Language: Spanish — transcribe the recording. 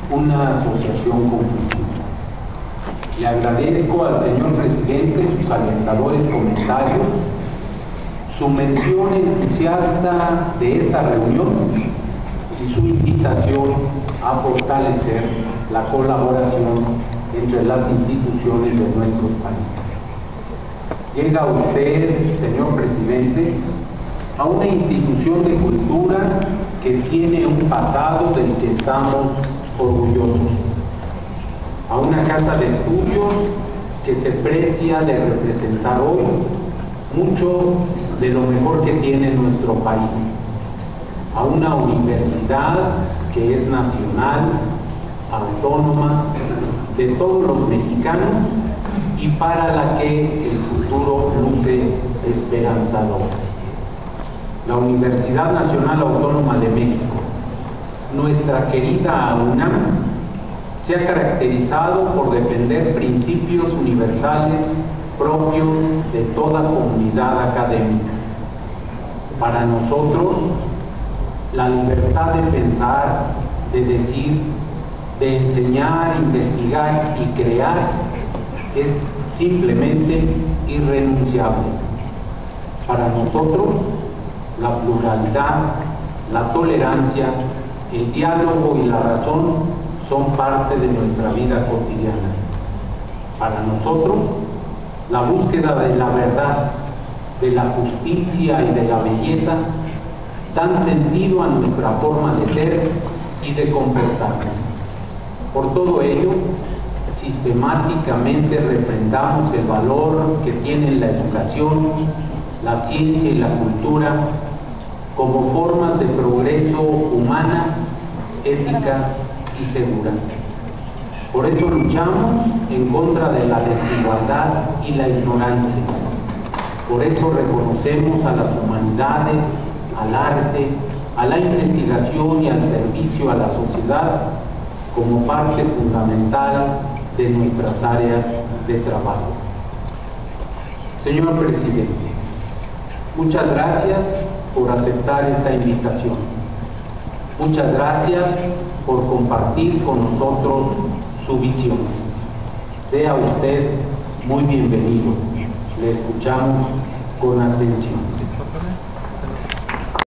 una asociación conflictiva. Le agradezco al señor presidente sus alentadores comentarios, su mención entusiasta de esta reunión y su invitación a fortalecer la colaboración entre las instituciones de nuestros países. Llega usted, señor presidente, a una institución de cultura que tiene un pasado del que estamos orgullosos, a una casa de estudios que se precia de representar hoy mucho de lo mejor que tiene nuestro país, a una universidad que es nacional, autónoma, de todos los mexicanos y para la que el futuro luce esperanzador. La Universidad Nacional Autónoma de México, nuestra querida UNAM, se ha caracterizado por defender principios universales propios de toda comunidad académica. Para nosotros, la libertad de pensar, de decir, de enseñar, investigar y crear es simplemente irrenunciable. Para nosotros, la pluralidad, la tolerancia, el diálogo y la razón son parte de nuestra vida cotidiana. Para nosotros, la búsqueda de la verdad, de la justicia y de la belleza dan sentido a nuestra forma de ser y de comportarnos. Por todo ello, sistemáticamente refrendamos el valor que tienen la educación, la ciencia y la cultura como formas de progreso humanas, éticas y seguras. Por eso luchamos en contra de la desigualdad y la ignorancia. Por eso reconocemos a las humanidades, al arte, a la investigación y al servicio a la sociedad como parte fundamental de nuestras áreas de trabajo. Señor presidente, muchas gracias por aceptar esta invitación. Muchas gracias por compartir con nosotros su visión. Sea usted muy bienvenido. Le escuchamos con atención.